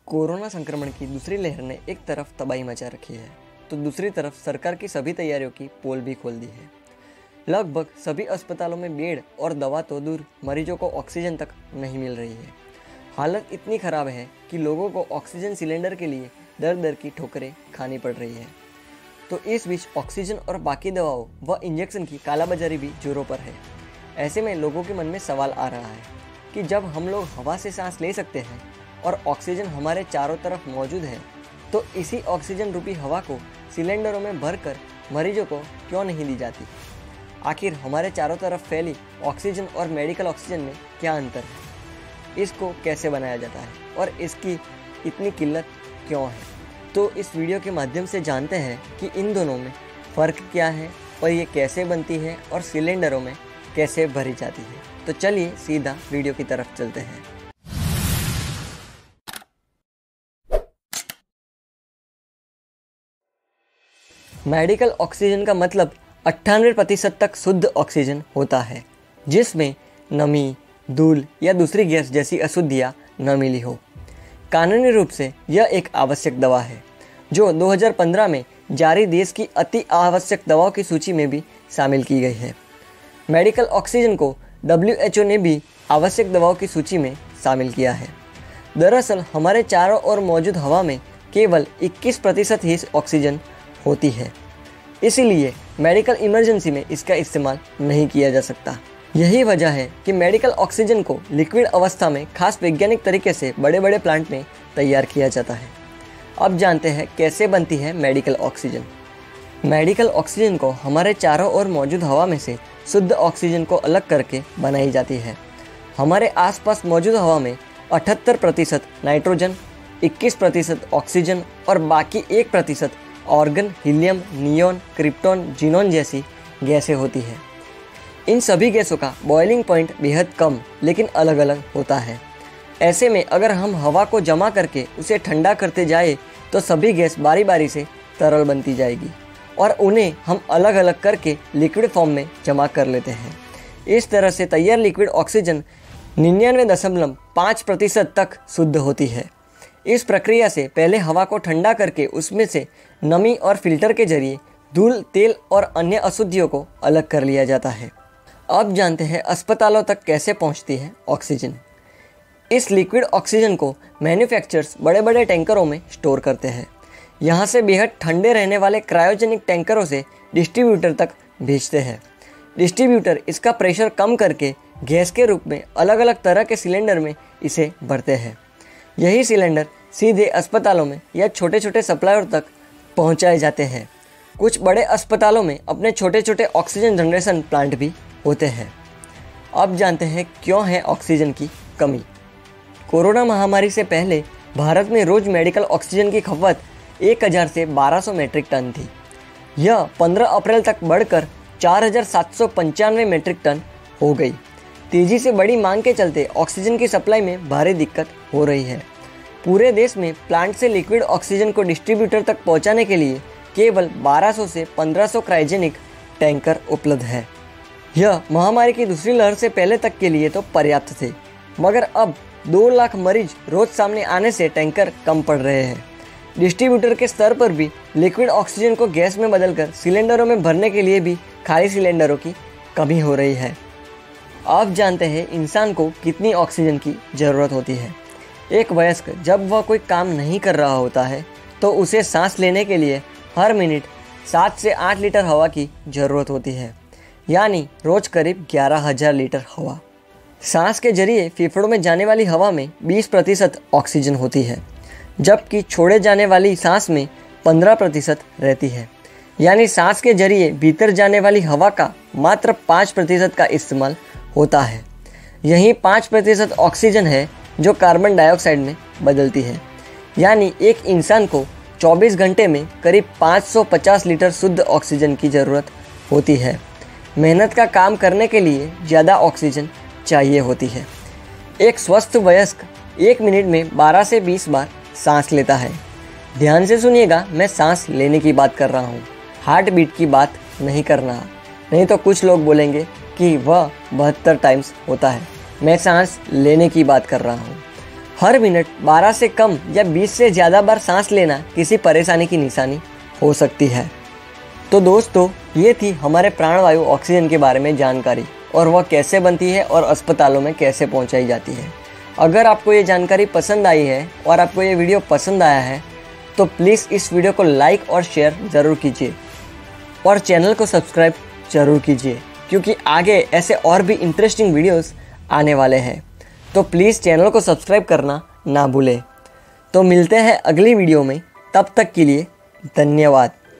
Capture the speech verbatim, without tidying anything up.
Corona संक्रमण की दूसरी लहर ने एक तरफ तबाही मचा रखी है तो दूसरी तरफ सरकार की सभी तैयारियों की पोल भी खोल दी है। लगभग सभी अस्पतालों में बेड और दवा तो दूर, मरीजों को ऑक्सीजन तक नहीं मिल रही है। हालत इतनी ख़राब है कि लोगों को ऑक्सीजन सिलेंडर के लिए दर दर की ठोकरें खानी पड़ रही है। तो इस बीच ऑक्सीजन और बाकी दवाओं व इंजेक्शन की कालाबाजारी भी जोरों पर है। ऐसे में लोगों के मन में सवाल आ रहा है कि जब हम लोग हवा से सांस ले सकते हैं और ऑक्सीजन हमारे चारों तरफ मौजूद है, तो इसी ऑक्सीजन रूपी हवा को सिलेंडरों में भरकर मरीजों को क्यों नहीं दी जाती? आखिर हमारे चारों तरफ फैली ऑक्सीजन और मेडिकल ऑक्सीजन में क्या अंतर है? इसको कैसे बनाया जाता है और इसकी इतनी किल्लत क्यों है? तो इस वीडियो के माध्यम से जानते हैं कि इन दोनों में फ़र्क क्या है और ये कैसे बनती है और सिलेंडरों में कैसे भरी जाती है। तो चलिए सीधा वीडियो की तरफ चलते हैं। मेडिकल ऑक्सीजन का मतलब अट्ठानवे प्रतिशत तक शुद्ध ऑक्सीजन होता है, जिसमें नमी, धूल या दूसरी गैस जैसी अशुद्धियाँ न मिली हो। कानूनी रूप से यह एक आवश्यक दवा है जो दो हज़ार पंद्रह में जारी देश की अति आवश्यक दवाओं की सूची में भी शामिल की गई है। मेडिकल ऑक्सीजन को डब्ल्यू एच ओ ने भी आवश्यक दवाओं की सूची में शामिल किया है। दरअसल हमारे चारों ओर मौजूद हवा में केवल इक्कीस प्रतिशत ही ऑक्सीजन होती है, इसीलिए मेडिकल इमरजेंसी में इसका इस्तेमाल नहीं किया जा सकता। यही वजह है कि मेडिकल ऑक्सीजन को लिक्विड अवस्था में खास वैज्ञानिक तरीके से बड़े बड़े प्लांट में तैयार किया जाता है। अब जानते हैं कैसे बनती है मेडिकल ऑक्सीजन। मेडिकल ऑक्सीजन को हमारे चारों ओर मौजूद हवा में से शुद्ध ऑक्सीजन को अलग करके बनाई जाती है। हमारे आसपास मौजूद हवा में अठहत्तर प्रतिशत नाइट्रोजन, इक्कीस प्रतिशत ऑक्सीजन और बाकी एक प्रतिशत argon, helium, neon, krypton, xenon जैसी गैसें होती हैं। इन सभी गैसों का बॉइलिंग पॉइंट बेहद कम लेकिन अलग अलग होता है। ऐसे में अगर हम हवा को जमा करके उसे ठंडा करते जाए तो सभी गैस बारी बारी से तरल बनती जाएगी और उन्हें हम अलग अलग करके लिक्विड फॉर्म में जमा कर लेते हैं। इस तरह से तैयार लिक्विड ऑक्सीजन निन्यानवे दशमलव पाँच प्रतिशत तक शुद्ध होती है। इस प्रक्रिया से पहले हवा को ठंडा करके उसमें से नमी और फिल्टर के जरिए धूल, तेल और अन्य अशुद्धियों को अलग कर लिया जाता है। अब जानते हैं अस्पतालों तक कैसे पहुंचती है ऑक्सीजन। इस लिक्विड ऑक्सीजन को मैन्युफैक्चरर्स बड़े बड़े टैंकरों में स्टोर करते हैं। यहाँ से बेहद ठंडे रहने वाले क्रायोजेनिक टैंकरों से डिस्ट्रीब्यूटर तक भेजते हैं। डिस्ट्रीब्यूटर इसका प्रेशर कम करके गैस के रूप में अलग अलग तरह के सिलेंडर में इसे भरते हैं। यही सिलेंडर सीधे अस्पतालों में या छोटे छोटे सप्लायर तक पहुंचाए जाते हैं। कुछ बड़े अस्पतालों में अपने छोटे छोटे ऑक्सीजन जनरेशन प्लांट भी होते हैं। अब जानते हैं क्यों है ऑक्सीजन की कमी। कोरोना महामारी से पहले भारत में रोज़ मेडिकल ऑक्सीजन की खपत एक हज़ार से बारह सौ मीट्रिक टन थी। यह पंद्रह अप्रैल तक बढ़कर चार हज़ार सात सौ पंचानवे मीट्रिक टन हो गई। तेज़ी से बड़ी मांग के चलते ऑक्सीजन की सप्लाई में भारी दिक्कत हो रही है। पूरे देश में प्लांट से लिक्विड ऑक्सीजन को डिस्ट्रीब्यूटर तक पहुंचाने के लिए केवल बारह सौ से पंद्रह सौ क्रायोजेनिक टैंकर उपलब्ध है। यह महामारी की दूसरी लहर से पहले तक के लिए तो पर्याप्त थे, मगर अब दो लाख मरीज रोज सामने आने से टैंकर कम पड़ रहे हैं। डिस्ट्रीब्यूटर के स्तर पर भी लिक्विड ऑक्सीजन को गैस में बदलकर सिलेंडरों में भरने के लिए भी खाली सिलेंडरों की कमी हो रही है। अब जानते हैं इंसान को कितनी ऑक्सीजन की ज़रूरत होती है। एक वयस्क जब वह कोई काम नहीं कर रहा होता है तो उसे सांस लेने के लिए हर मिनट सात से आठ लीटर हवा की ज़रूरत होती है, यानी रोज़ करीब ग्यारह हज़ार लीटर हवा। सांस के जरिए फेफड़ों में जाने वाली हवा में बीस प्रतिशत ऑक्सीजन होती है, जबकि छोड़े जाने वाली सांस में पंद्रह प्रतिशत रहती है। यानी सांस के जरिए भीतर जाने वाली हवा का मात्र पाँच प्रतिशत का इस्तेमाल होता है। यही पाँच प्रतिशत ऑक्सीजन है जो कार्बन डाइऑक्साइड में बदलती है। यानी एक इंसान को चौबीस घंटे में करीब पाँच सौ पचास लीटर शुद्ध ऑक्सीजन की ज़रूरत होती है। मेहनत का काम करने के लिए ज़्यादा ऑक्सीजन चाहिए होती है। एक स्वस्थ वयस्क एक मिनट में बारह से बीस बार सांस लेता है। ध्यान से सुनिएगा, मैं सांस लेने की बात कर रहा हूँ, हार्ट बीट की बात नहीं कर रहा। नहीं तो कुछ लोग बोलेंगे कि वह बहत्तर टाइम्स होता है। मैं सांस लेने की बात कर रहा हूँ। हर मिनट बारह से कम या बीस से ज़्यादा बार सांस लेना किसी परेशानी की निशानी हो सकती है। तो दोस्तों, ये थी हमारे प्राणवायु ऑक्सीजन के बारे में जानकारी और वह कैसे बनती है और अस्पतालों में कैसे पहुंचाई जाती है। अगर आपको ये जानकारी पसंद आई है और आपको ये वीडियो पसंद आया है तो प्लीज़ इस वीडियो को लाइक और शेयर ज़रूर कीजिए और चैनल को सब्सक्राइब ज़रूर कीजिए, क्योंकि आगे ऐसे और भी इंटरेस्टिंग वीडियोस आने वाले हैं। तो प्लीज़ चैनल को सब्सक्राइब करना ना भूलें। तो मिलते हैं अगली वीडियो में, तब तक के लिए धन्यवाद।